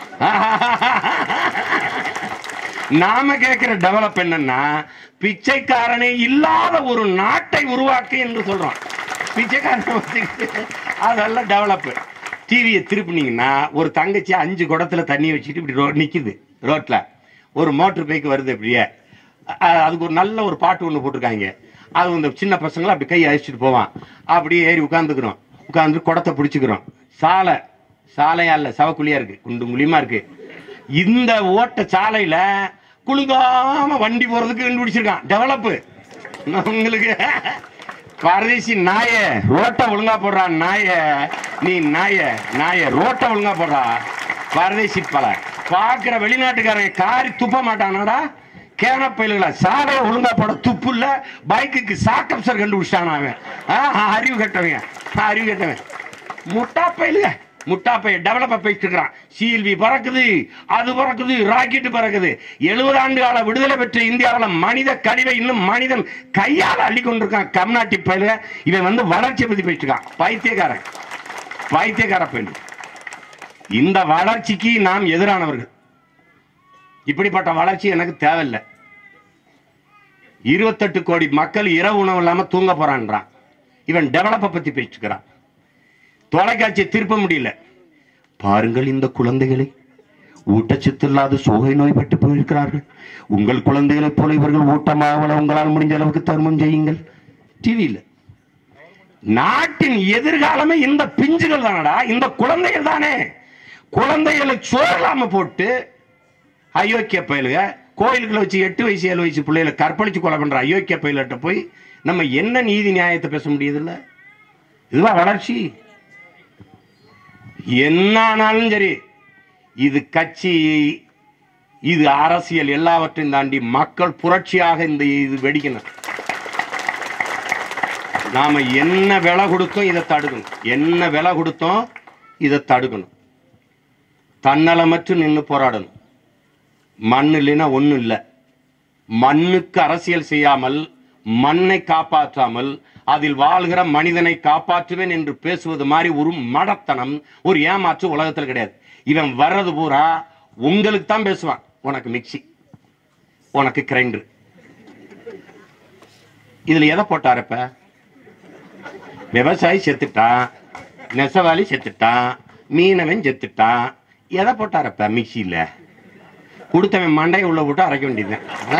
Speaker 2: நாம கேட்கிற டெவலப் என்னன்னா, பிச்சைக்காரனே இல்லாத ஒரு நாட்டை உருவாக்கு என்று சொல்றோம். பிச்சைக்காரன் அதெல்லாம் டெவலப். டிவியை திருப்பினீங்கன்னா ஒரு தங்கச்சி அஞ்சு குடத்துல தண்ணி வச்சுட்டு இப்படி ரோ நிக்குது ரோட்ல. ஒரு மோட்டர் பைக் வருது, அப்படியே அதுக்கு ஒரு நல்ல ஒரு பாட்டு ஒன்று போட்டிருக்காங்க. அது இந்த சின்ன பசங்களை அப்படி கை அழிச்சிட்டு போவான். அப்படியே ஏறி உட்காந்துக்கிறோம், உட்காந்து குடத்தை பிடிச்சிக்கிறோம். சாலை சாலையா இல்ல, சவக்குழியா இருக்கு, குண்டு குழியுமா இருக்கு. இந்த ஓட்ட சாலையில குழுங்காம வண்டி போறதுக்கு கண்டுபிடிச்சிருக்கான் டெவலப். உங்களுக்கு பரதேசி நாய ரோட்டை ஒழுங்கா போடுறான். நாய நீ நாய நாய ரோட்டை ஒழுங்கா போடுறா. பரதேசி பல பாக்குற வெளிநாட்டுக்காரங்க காரி துப்ப மாட்டானாடா. கேனப்பயில்களா சாலையை ஒழுங்கா போட துப்பு இல்ல. பைக்குக்கு சாக்கப்சர் கண்டுபிடிச்சான் அவன். அறிவு கட்டவங்க அறிவு கட்டவன் முட்டா பயிலுங்க. முட்டாப்பைய டெவலப்ப பேசிட்டு இருக்கிறான். சிஎல்வி பறக்குது, அது பறக்குது, ராக்கெட் பறக்குது. எழுபது ஆண்டு கால விடுதலை பெற்ற இந்தியாவில் மனித கழிவை இன்னும் மனிதன் கையால் அள்ளி கொண்டிருக்கான். கம்நாட்டி பயில இவன் வந்து வளர்ச்சியை பத்தி பேசிட்டு இருக்கான். பைத்தியக்காரன் பைத்தியக்கார பெண். இந்த வளர்ச்சிக்கு நாம் எதிரானவர்கள். இப்படிப்பட்ட வளர்ச்சி எனக்கு தேவையில்லை. இருபத்தெட்டு கோடி மக்கள் இரவு உணவு இல்லாம தூங்க போறான்றான். இவன் டெவலப்பை பத்தி பேசிட்டு இருக்கிறான். தொலைக்காட்சியை திருப்ப முடியல. பாருங்கள் இந்த குழந்தைகளை, ஊட்டச்சத்து இல்லாத சோகை நோய்பட்டு போயிருக்கிறார்கள். உங்கள் குழந்தைகளை போல இவர்கள் ஊட்டமாக உங்களால் முடிஞ்ச அளவுக்கு தர்மம் செய்யுங்கள். டிவியில் நாட்டின் எதிர்காலமே இந்த பிஞ்சுகள் தானடா, இந்த குழந்தைகள் தானே. குழந்தைகளை சோறாம போட்டு அயோக்கிய பயிலுக கோயிலுக்குள்ள வச்சு எட்டு வயசு ஏழு வயசு பிள்ளைகளை கற்பழிச்சு கொலை பண்ற அயோக்கிய பயிலிட்ட போய் நம்ம என்ன நீதி நியாயத்தை பேச முடியுதுல்ல? இதுவா வளர்ச்சி? என்ன ஆனாலும் சரி, இது கட்சி, இது அரசியல், எல்லாவற்றையும் தாண்டி மக்கள் புரட்சியாக இந்த இது வெடிக்கணும். நாம என்ன விலை கொடுத்தோம் இதை தடுக்கணும், என்ன விலை கொடுத்தோம் இதை தடுக்கணும். தன்னலமற்று நின்று போராடணும். மண் இல்லைன்னா ஒன்றும் இல்லை. மண்ணுக்கு அரசியல் செய்யாமல், மண்ணை காப்பாற்றாமல், அதில் வாழ்கிற மனிதனை காப்பாற்றுவேன் என்று பேசுவது மாதிரி ஒரு மடத்தனம், ஒரு ஏமாற்று உலகத்தில் கிடையாது. இவன் வர்றது பூரா உங்களுக்கு தான் பேசுவான். உனக்கு மிக்சி, உனக்கு கிரைண்டர். இதுல எதை போட்டாரப்ப? விவசாயி செத்துட்டான், நெசவாளி செத்துட்டான், மீனவன் செத்துட்டான். எதை போட்டாரப்ப? மிக்சியில் கொடுத்தவன் மண்டையை உள்ள போட்டு அரைக்க வேண்டியது.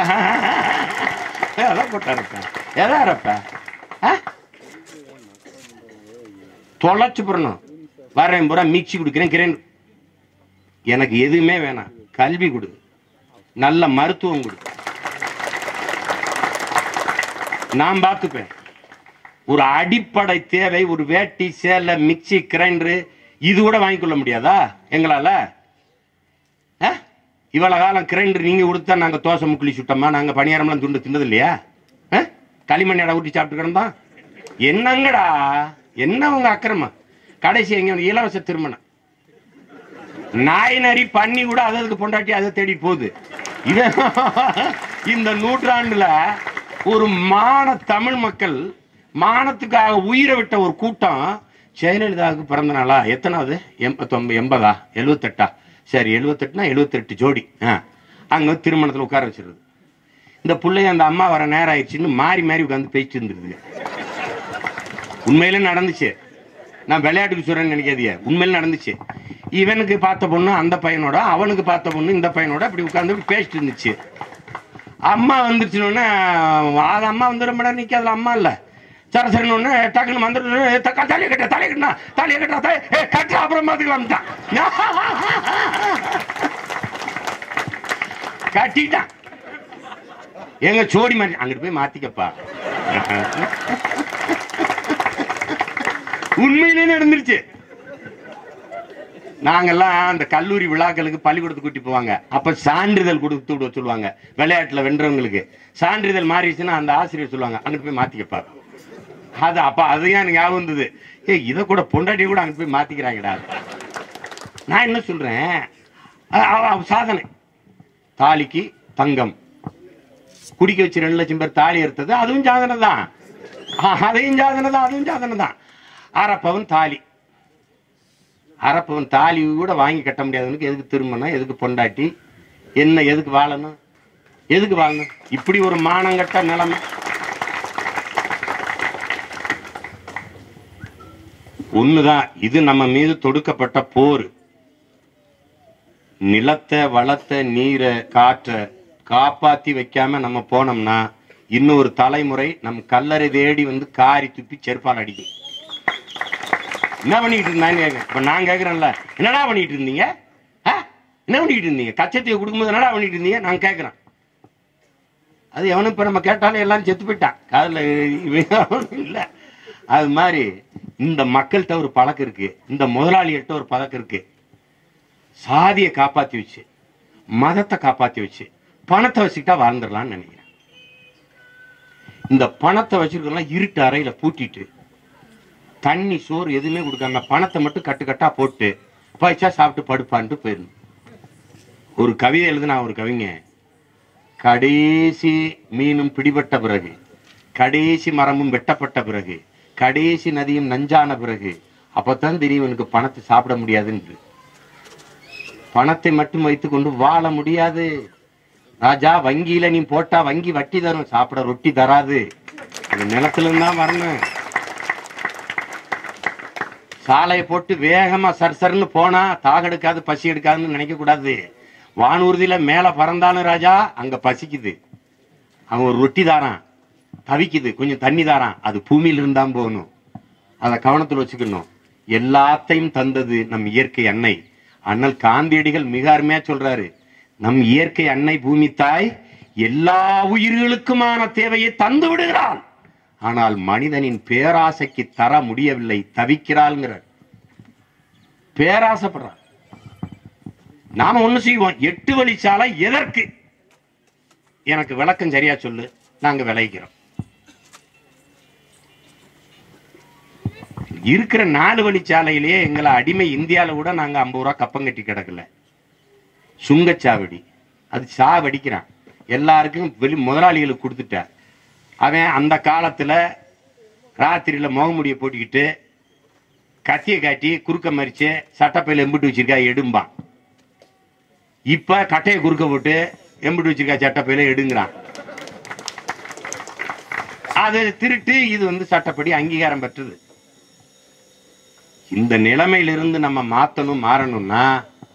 Speaker 2: எதை போட்டாரப்ப? எதா அரப்ப? தொலைச்சு போடணும். வரேன் பூரா மிக்சி கொடுக்குறேன், கிரைண்டர். எனக்கு எதுவுமே வேணாம், கல்வி கொடு, நல்ல மருத்துவம் கொடு, நான் பார்த்துப்பேன். ஒரு அடிப்படை தேவை, ஒரு வேட்டி சேலை, மிக்சி, கிரைண்டரு, இது கூட வாங்கி கொள்ள முடியாதா எங்களால? இவ்வளவு காலம் கிரைண்டர் நீங்க கொடுத்தா நாங்க தோசை முக்குளி சுட்டோமா? நாங்க பணியாரம்லாம் துண்டு தின்னது இல்லையா? களிமண் இடம் ஊட்டி சாப்பிட்டு கிடந்தோம். என்னங்கடா என்ன உங்க அக்கிரமா? கடைசி எங்க இலவச திருமணம், நாய் நரி பண்ணி கூட அதுக்கு பொண்டாட்டி அதை தேடி போகுது. இந்த நூற்றாண்டுல ஒரு மான தமிழ் மக்கள் மானத்துக்காக உயிரை விட்ட ஒரு கூட்டம். ஜெயலலிதாவுக்கு பிறந்த நாளா? எத்தனாவது? எண்பத்தொன்பது எண்பதா எழுபத்தெட்டா? சரி, எழுபத்தெட்டுனா எழுபத்தெட்டு ஜோடி. அங்க திருமணத்தில் உட்கார வச்சிருது. இந்த பிள்ளைய அந்த அம்மா வர நேரம் ஆயிடுச்சுன்னு மாறி மாறி உட்காந்து பேசிட்டு இருந்துருது. உண்மையில நடந்துச்சு. நான் விளையாட்டுக்கு சொல்றேன்னு நினைக்காதீங்க, உண்மையில நடந்துச்சு. இவனுக்கு பார்த்த பொண்ணு அந்த பையனோட, அவனுக்கு பார்த்த பொண்ணு இந்த பையனோட அப்படி உட்காந்து பேசிட்டு இருந்துச்சு. அம்மா வந்துருச்சுன்னு அது அம்மா வந்து ரொம்ப நேரம் நிற்காதுல, அம்மா இல்லை சர சரின்னு டக்குன்னு வந்துட்டு தலையை கட்ட தலையை கட்டினா தலையை கட்டா தலை கட்ட அப்புறம் பார்த்துக்கலாம் கட்டிட்டான். எங்க சோடி மாதிரி அங்கிட்டு போய் மாத்திக்கப்பா. உண்மையிலே நடந்துருச்சு. நாங்கெல்லாம் அந்த கல்லூரி விழாக்களுக்கு பள்ளிக்கூடத்துக்கு கூட்டி போவாங்க. அப்ப சான்றிதழ் கொடுத்து விட சொல்லுவாங்க. விளையாட்டுல வென்றவங்களுக்கு சான்றிதழ் மாறிடுச்சுன்னா அந்த ஆசிரியர் சொல்லுவாங்க அங்கிட்டு போய் மாத்திக்கப்பா. அது அப்ப அதையும் எனக்கு ஞாபகம் வந்தது. ஏ இதை கூட பொண்டாட்டி கூட அங்கிட்டு போய் மாத்திக்கிறாங்கடா. நான் என்ன சொல்றேன், சாதனை. தாலிக்கு தங்கம் குடிக்க வச்சு ரெண்டு லட்சம் பேர் தாலி எடுத்தது, அதுவும் சாதனை தான். அதையும் சாதனை தான், அதுவும் சாதனை தான். அரப்பவன் தாலி, அரப்பவன் தாலி கூட வாங்கி கட்ட முடியாதவனுக்கு எதுக்கு திருமணம், எதுக்கு பொண்டாட்டி, என்ன எதுக்கு வாழணும், எதுக்கு வாழணும்? இப்படி ஒரு மானங்கட்ட நிலைமை. ஒண்ணுதான், இது நம்ம மீது தொடுக்கப்பட்ட போர். நிலத்தை, வளத்தை, நீரை, காற்றை காப்பாத்தி வைக்காம நம்ம போனோம்னா இன்னொரு தலைமுறை நம் கல்லறை தேடி வந்து காரி துப்பி செருப்பால் அடிக்கும். என்ன பண்ணிட்டு இருந்தாங்க? இப்ப நான் கேட்கிறேன்ல, என்னடா பண்ணிட்டு இருந்தீங்க? என்ன பண்ணிட்டு இருந்தீங்க? கச்சத்தையை கொடுக்கும்போது என்னடா பண்ணிட்டு இருந்தீங்க நான் கேட்கிறேன். அது எவனும் இப்ப நம்ம கேட்டாலும் எல்லாம் செத்து போயிட்டான், காதுல இல்ல. அது மாதிரி இந்த மக்கள்கிட்ட ஒரு பழக்கம் இருக்கு, இந்த முதலாளிகிட்ட ஒரு பழக்கம் இருக்கு. சாதியை காப்பாத்தி வச்சு, மதத்தை காப்பாத்தி வச்சு, பணத்தை வச்சுக்கிட்டா வாழ்ந்துடலாம்னு நினைக்கிறேன். இந்த பணத்தை வச்சிருக்கலாம் இருட்டு அறையில பூட்டிட்டு, தண்ணி சோறு எதுவுமே கொடுக்காம பணத்தை மட்டும் கட்டு கட்டா போட்டு பைசா சாப்பிட்டு படுப்பான்ட்டு போயிடணும். ஒரு கவிதை எழுதுனா ஒரு கவிங்க, கடைசி மீனும் பிடிபட்ட பிறகு, கடைசி மரமும் வெட்டப்பட்ட பிறகு, கடைசி நதியும் நஞ்சான பிறகு, அப்பதான் தெரியும் எனக்கு பணத்தை சாப்பிட முடியாதுன்னு. பணத்தை மட்டும் வைத்துக் கொண்டு வாழ முடியாது ராஜா. வங்கியில நீ போட்டா வங்கி வட்டி தரும், சாப்பிட ரொட்டி தராது. நிலத்துல இருந்தான் வரணும். சாலையை போட்டு வேகமா சர்சர்ன்னு போனா தாக எடுக்காது, பசி எடுக்காதுன்னு நினைக்க கூடாது. வானூர்தியில மேல பறந்தாலும் ராஜா அங்க பசிக்குது, அவன் ஒரு ரொட்டி தாரான், தவிக்குது, கொஞ்சம் தண்ணி தாரான், அது பூமியில இருந்தான் போகணும். அதை கவனத்தில் வச்சுக்கணும். எல்லாத்தையும் தந்தது நம் இயற்கை அன்னை. அண்ணல் காந்தியடிகள் மிக அருமையா சொல்றாரு, நம் இயற்கை அன்னை பூமி தாய் எல்லா உயிர்களுக்குமான தேவையை தந்து விடுகிறாள், ஆனால் மனிதனின் பேராசைக்கு தர முடியவில்லை, தவிக்கிறாள்ங்கிறார். பேராசைப்படுறான். நாம ஒண்ணு செய்வோம், எட்டு வழிச்சாலை எதற்கு? எனக்கு விளக்கம் சரியா சொல்லு, நாங்க விளைக்கிறோம். இருக்கிற நாலு வழிச்சாலையிலேயே எங்களை அடிமை இந்தியாவில் கூட நாங்கள் ஐம்பது ரூபா கப்பம் கட்டி கிடக்கல. சுங்கச்சாவடி அது சாவடிக்கிறான், எல்லாருக்கும் வெளி முதலாளிகளுக்கு கொடுத்துட்டார். அவன் அந்த காலத்தில் ராத்திரியில் முகமுடியை போட்டுக்கிட்டு கத்தியை காட்டி குறுக்க மறிச்சு சட்டப்பையில் எம்பிட்டு வச்சிருக்கா எடும்பான். இப்ப கட்டையை குறுக்க போட்டு எம்பிட்டு வச்சிருக்கா சட்டப்பையில எடுங்கிறான். அது திருட்டு, இது வந்து சட்டப்படி அங்கீகாரம் பெற்றது. இந்த நிலைமையிலிருந்து நம்ம மாத்தணும், மாறணும்னா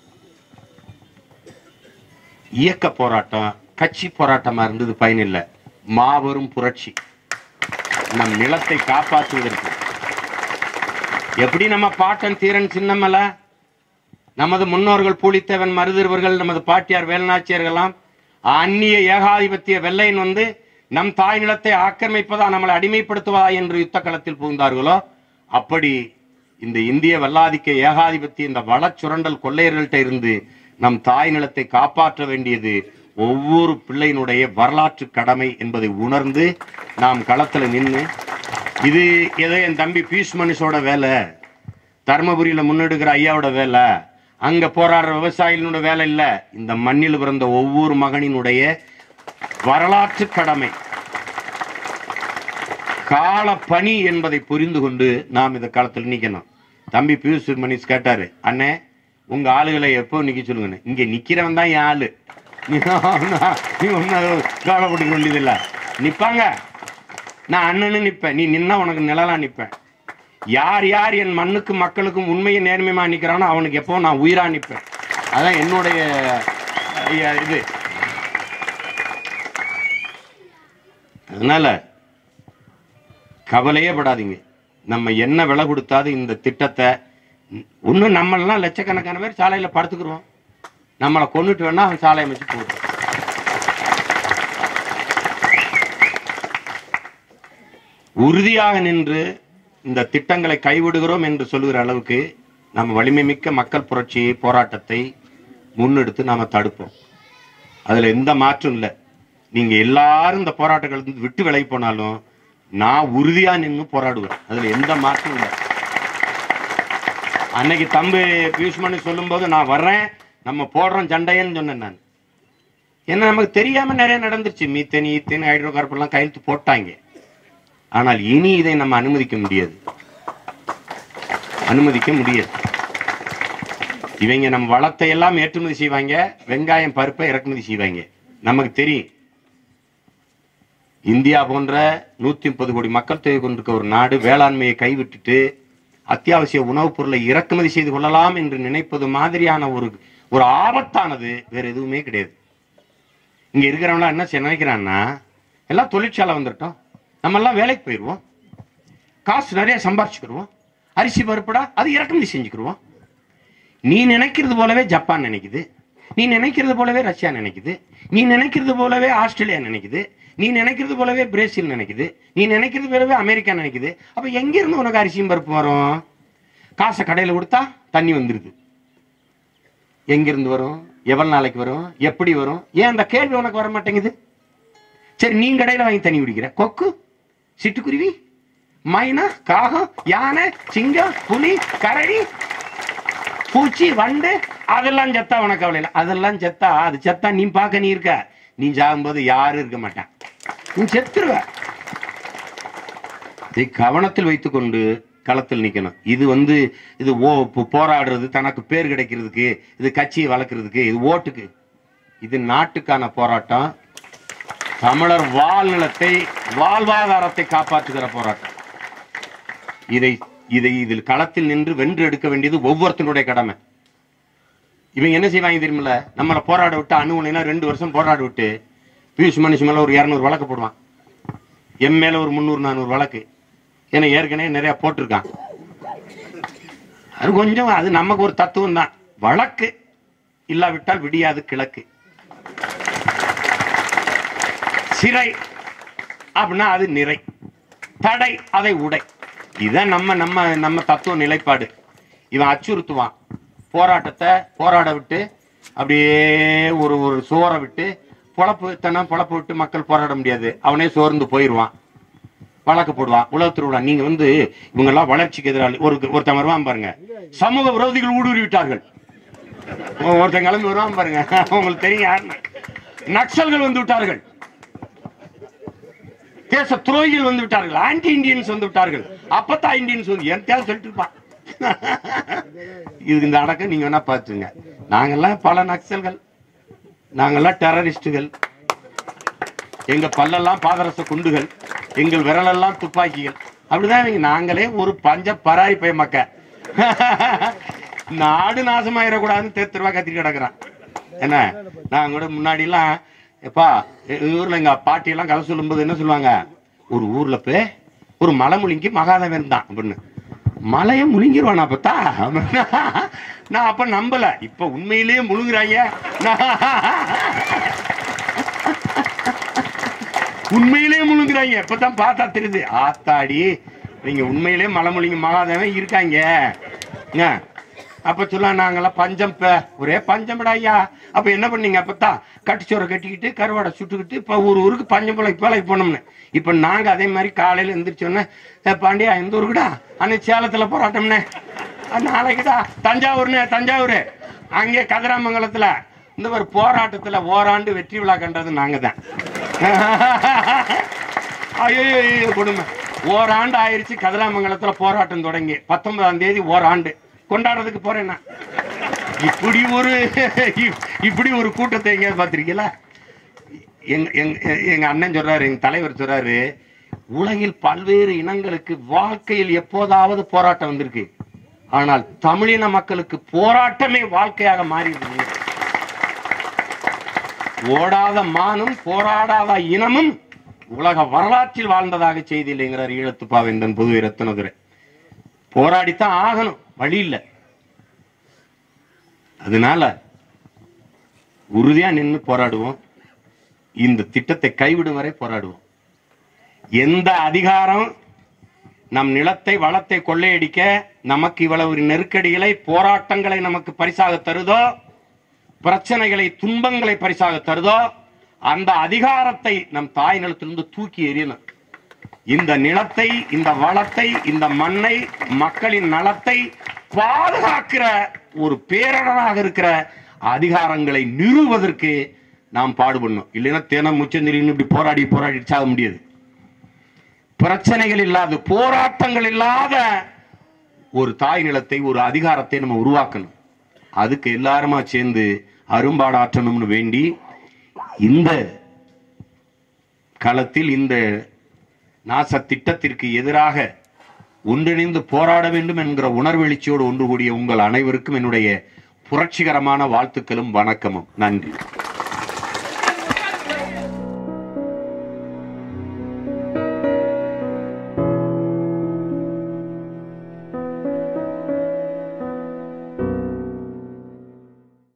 Speaker 2: இயக்க போராட்டம், கட்சி போராட்டமா இருந்தது பயனில்லை. மாபெரும் புரட்சி நம் நிலத்தை காப்பாற்றுவதற்கு. எப்படி நம்ம பாட்டன் தீரன் சின்னமல, நமது முன்னோர்கள் பூலித்தேவன் மருதிருவர்கள், நமது பாட்டியார் வேலுநாச்சியர்கள்லாம் அந்நிய ஏகாதிபத்திய வெள்ளையன் வந்து நம் தாய் நிலத்தை ஆக்கிரமிப்பதா, நம்மளை அடிமைப்படுத்துவதா என்று யுத்த களத்தில் புகுந்தார்களோ, அப்படி இந்த இந்திய வல்லாதிக்க ஏகாதிபத்திய இந்த வள சுரண்டல் கொள்ளையர்கள்ட்ட இருந்து நம் தாய் நிலத்தை காப்பாற்ற வேண்டியது ஒவ்வொரு பிள்ளையினுடைய வரலாற்று கடமை என்பதை உணர்ந்து நாம் களத்தில் நின்று, இது ஏதோ என் தம்பி பீஸ் மனுஷோட வேலை, தர்மபுரியில முன்னெடுக்கிற ஐயாவோட வேலை, அங்க போராடுற விவசாயிகளோட வேலை இல்ல, இந்த மண்ணில் பிறந்த ஒவ்வொரு மகனினுடைய வரலாற்று கடமை, கால பணி என்பதை புரிந்து கொண்டு நாம் இந்த காலத்தில் நிக்கணும். தம்பி பியூஷ் மணிஷ் கேட்டாரு, அண்ணே உங்க ஆளுகளை எப்போ நிக்க சொல்லுங்க. இங்க நிக்கிறவன் தான் என் ஆளு, நீ ஒன்னும் கவலைப்பட்டு வேண்டியதில்லை. நிப்பாங்க, நான் அண்ணனு நிப்பேன், நீ நின்னா உனக்கு நிழலா நிப்பேன். யார் யார் என் மண்ணுக்கும் மக்களுக்கும் உண்மையை நேர்மையமா நிக்கிறானோ அவனுக்கு எப்போ நான் உயிரா நிப்பேன். அதான் என்னுடைய இது. அதனால கவலையே படாதீங்க. நம்ம என்ன விலை கொடுத்தாது இந்த திட்டத்தை ஒன்னும் நம்மளாம் லட்சக்கணக்கான பேர் சாலையில படுத்துக்கிறோம். நம்மளை கொண்டுட்டு வேணா அவன் சாலை அமைச்சு போடுறோம். உறுதியாக நின்று இந்த திட்டங்களை கைவிடுகிறோம் என்று சொல்லுகிற அளவுக்கு நம்ம வலிமை மிக்க மக்கள் புரட்சியை போராட்டத்தை முன்னெடுத்து நாம தடுப்போம். அதுல எந்த மாற்றம் இல்லை. நீங்க எல்லாரும் இந்த போராட்டங்கள் விட்டு விலகி போனாலும் நான் உறுதியா நின்று போராடுவேன். அதுல எந்த மாற்றம் இல்லை. அன்னைக்கு தம்பி பியூஷ்மணி சொல்லும் போது நான் வர்றேன், நம்ம போடுறோம் சண்டைன்னு சொன்னேன் நான். ஏன்னா நமக்கு தெரியாம நிறைய நடந்துருச்சு. மீத்தேன் ஈத்தேன் ஹைட்ரோ கார்பன் எல்லாம் கையெழுத்து போட்டாங்க. ஆனால் இனி இதை நம்ம அனுமதிக்க முடியாது, அனுமதிக்க முடியாது. இவங்க நம்ம வளத்தை எல்லாம் ஏற்றுமதி செய்வாங்க, வெங்காயம் பருப்பை இறக்குமதி செய்வாங்க. நமக்கு தெரியும் இந்தியா போன்ற நூத்தி முப்பது கோடி மக்கள் தொகை கொண்டிருக்க ஒரு நாடு வேளாண்மையை கைவிட்டுட்டு அத்தியாவசிய உணவுப் பொருளை இறக்குமதி செய்து கொள்ளலாம் என்று நினைப்பது மாதிரியான ஒரு ஒரு ஆபத்தானது வேற எதுவுமே கிடையாது. இங்க இருக்கிறவங்க என்ன நினைக்கிறான்னா, எல்லாம் தொழிற்சாலை வந்துட்டோம், நம்ம எல்லாம் வேலைக்கு போயிடுவோம், காசு நிறைய சம்பாரிச்சுக்கிடுவோம், அரிசி பருப்புடா அது இறக்குமதி செஞ்சுக்கிடுவோம். நீ நினைக்கிறது போலவே ஜப்பான் நினைக்குது, நீ நினைக்கிறது போலவே ரஷ்யா நினைக்குது, நீ நினைக்கிறது போலவே ஆஸ்திரேலியா நினைக்குது, நீ நினைக்கிறது போலவே பிரேசில் நினைக்குது, நீ நினைக்கிறது போலவே அமெரிக்கா நினைக்குது. அப்ப எங்க இருந்து உனக்கு அரிசியும் பருப்பு வரும்? காசை கடையில கொடுத்தா தண்ணி வந்துருது. எங்கிருந்து வரும்? எவ்வளவு நாளைக்கு வரும்? எப்படி வரும்? ஏன் அந்த கேள்வி உனக்கு வர மாட்டேங்குது? சரி, நீ கடையில வாங்கி தண்ணி குடிக்கிற, கொக்கு, சிட்டுக்குருவி, மைனா, காகம், யானை, சிங்கம், புலி, கரடி, பூச்சி, வண்டு அதெல்லாம் செத்தா உனக்கு கவலை இல்லை. அதெல்லாம் செத்தா அது செத்தா நீ பார்க்க நீ இருக்க, நீ சாகும்போது யாரும் இருக்க மாட்டான், நீ செத்துருவ. இதை கவனத்தில் வைத்துக் கொண்டு களத்தில் நிக்கணும். இது வந்து இது ஓ போராடுறது தனக்கு பேர் கிடைக்கிறதுக்கு, இது கட்சியை வளர்க்கறதுக்கு, இது ஓட்டுக்கு. இது நாட்டுக்கான போராட்டம். தமிழர் வாழ்நிலத்தை வாழ்வாதாரத்தை காப்பாற்றுகிற போராட்டம். இதை இதை இதில் களத்தில் நின்று வென்று எடுக்க வேண்டியது ஒவ்வொருத்தனுடைய கடமை. இவங்க என்ன செய்வாங்க தெரியுமில்ல, நம்மளை போராட விட்டு அணுகுனா ரெண்டு வருஷம் போராட விட்டு பியூஷ் மனுஷ் மேல ஒரு இரநூறு வழக்கு போடுவான், எம் மேல ஒரு முந்நூறு நானூறு வழக்கு. ஏன்னா ஏற்கனவே நிறைய போட்டிருக்கான். அது கொஞ்சம் அது நமக்கு ஒரு தத்துவம் தான். வழக்கு இல்லாவிட்டால் விடியாது கிழக்கு. சிறை அப்படின்னா அது நிறை, தடை அதை உடை. இதுதான் நம்ம நம்ம நம்ம தத்துவ நிலைப்பாடு. இவன் அச்சுறுத்துவான், போராட்டத்தை போராட விட்டு அப்படியே ஒரு ஒரு சோரை விட்டு பொழப்பு தன பொழப்பு விட்டு மக்கள் போராட முடியாது, அவனே சோர்ந்து போயிடுவான். வழக்கு போடுவான். உலக திருவிழா நீங்க வந்து இவங்க எல்லாம் வளர்ச்சிக்கு எதிராக ஒரு ஒருத்தன் வருவான் பாருங்க, சமூக விரோதிகள் ஊடுருவி விட்டார்கள். ஒருத்தன் கிளம்பி வருவான் பாருங்க, உங்களுக்கு தெரியும் யாருன்னு, நக்சல்கள் வந்து விட்டார்கள், தேச துரோகிகள் வந்து விட்டார்கள், ஆன்டி இண்டியன்ஸ் வந்து விட்டார்கள், அப்பத்தா இண்டியன்ஸ் வந்து என் சொல்லிட்டு இருப்பான். இது இந்த அடக்கம் நீங்க வேணா பாத்துங்க. நாங்கெல்லாம் பல நக்சல்கள், நாங்கெல்லாம் டெரரிஸ்டுகள், எங்க பல்லெல்லாம் பாதரச குண்டுகள், எங்கள் விரலெல்லாம் துப்பாக்கிகள். அப்படிதான் நாங்களே ஒரு பஞ்ச பராரி பய மக்க நாடு நாசமாயிடக்கூடாதுன்னு தெரு தெருவா கத்திட்டு கிடக்குறான். என்ன நான் கூட முன்னாடி எல்லாம் எப்பா ஊர்ல எங்க பாட்டி எல்லாம் கதை சொல்லும் போது என்ன சொல்லுவாங்க, ஒரு ஊர்ல போய் ஒரு மலை முழுங்கி மகாதேவன் தான் அப்படின்னு. மலைய முழுங்கிடுவானா அப்பத்தா? நான் அப்ப நம்பல, இப்ப உண்மையிலேயே முழுங்குறாங்க. உண்மையிலேயே முழுங்குறாங்க, இப்பதான் பார்த்தா தெரியுது. ஆத்தாடி நீங்க உண்மையிலேயே மலை முழுங்கி மகாதேவன் இருக்காங்க. அப்ப சொல்ல நாங்கெல்லாம் பஞ்சம், ஒரே பஞ்சம்டா ஐயா. அப்ப என்ன பண்ணீங்க, அப்பத்தான் கட்டிச்சோரை கட்டிக்கிட்டு கருவாடை சுட்டுக்கிட்டு இப்ப ஒரு ஊருக்கு பஞ்சம் பிள்ளைக்கு பிள்ளைக்கு போனோம்னு. இப்ப நாங்க அதே மாதிரி காலையில எந்திரிச்சோன்னே, பாண்டியா எந்த ஊருக்குடா, அன்னைக்கு சேலத்துல போராட்டம்னே, நாளைக்குடா தஞ்சாவூர்னு, தஞ்சாவூர் அங்கே கதிராமங்கலத்துல இந்த ஒரு போராட்டத்துல ஓராண்டு வெற்றி விழா கண்டது நாங்க தான். ஐயோ கொடுமை, ஓராண்டு ஆயிடுச்சு கதிராமங்கலத்துல போராட்டம் தொடங்கி, பத்தொன்பதாம் தேதி ஓராண்டு கொண்டாடுறதுக்கு போறேன்னா. இப்படி ஒரு இப்படி ஒரு கூட்டத்தை எங்கேயாவது பார்த்திருக்கீங்களா? எங்க எங்க அண்ணன் சொல்றாரு, எங்க தலைவர் சொல்றாரு, உலகில் பல்வேறு இனங்களுக்கு வாழ்க்கையில் எப்போதாவது போராட்டம் வந்திருக்கு, ஆனால் தமிழின மக்களுக்கு போராட்டமே வாழ்க்கையாக மாறி இருக்கு. ஓடாத மானும் போராடாத இனமும் உலக வரலாற்றில் வாழ்ந்ததாக செய்தி இல்லைங்கிறார் ஈழத்துப்பாவேந்தன் புதுவை ரத்னதுரை. போராடித்தான் ஆகணும், வழி இல்லை. அதனால உறுதியா நின்று போராடுவோம். இந்த திட்டத்தை கைவிடும் வரை போராடுவோம். எந்த அதிகாரம் நம் நிலத்தை வளத்தை கொள்ளையடிக்க நமக்கு இவ்வளவு நெருக்கடிகளை போராட்டங்களை நமக்கு பரிசாக தருதோ, பிரச்சனைகளை துன்பங்களை பரிசாக தருதோ, அந்த அதிகாரத்தை நம் தாய் நிலத்திலிருந்து தூக்கி எறியணும். இந்த நிலத்தை, இந்த வளத்தை, இந்த மண்ணை, மக்களின் நலத்தை பாதுகாக்கிற ஒரு பேரராக இருக்கிற அதிகாரங்களை நிறுவுவதற்கு நாம் பாடுபடணும். இல்லைன்னா தினம் முச்சந்திரின்னு இப்படி போராடி போராடி சாக முடியாது. பிரச்சனைகள் இல்லாத, போராட்டங்கள் இல்லாத ஒரு தாய் நிலத்தை, ஒரு அதிகாரத்தை நம்ம உருவாக்கணும். அதுக்கு எல்லாருமா சேர்ந்து அரும்பாடாற்றணும்னு வேண்டி இந்த களத்தில் இந்த நாச திட்டத்திற்கு எதிராக ஒன்றிணைந்து போராட வேண்டும் என்கிற உணர்வெழுச்சியோடு ஒன்று கூடிய உங்கள் அனைவருக்கும் என்னுடைய புரட்சிகரமான வாழ்த்துக்களும் வணக்கமும். நன்றி.